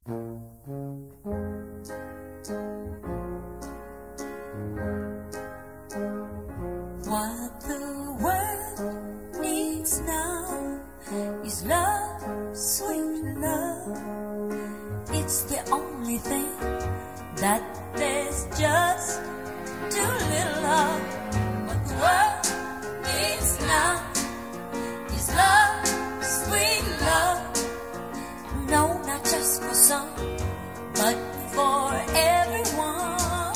What the world needs now is love, sweet love. It's the only thing that there's just too little of. What the world needs now is love, sweet love. No, not just for some, but for everyone.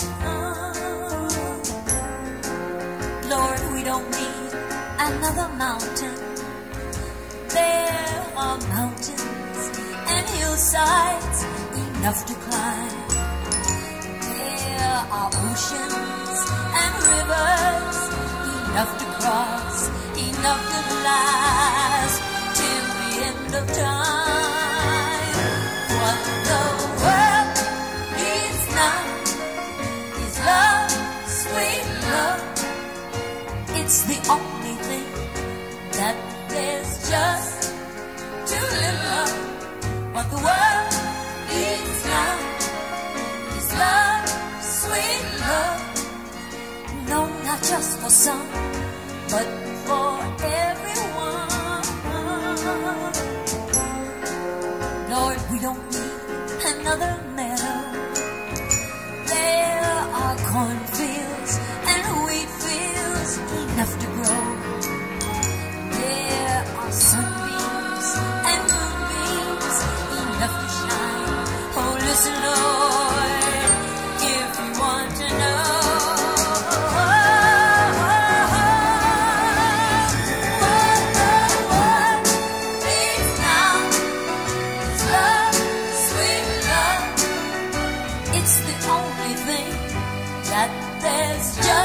Lord, we don't need another mountain. There are mountains and hillsides enough to climb. There are oceans and rivers enough to cross, enough to last till the end of time. What the world needs now is love, sweet love. It's the only thing that there's just too little of. What the world needs now is love, sweet love. No, not just for some, but for everyone. Lord, we don't need another meadow. There are cornfields and wheat fields enough to grow. There are sunbeams and moonbeams enough to shine. Oh, listen, Lord, if you want to know. What the world needs now is love, sweet love. It's the only thing that there's just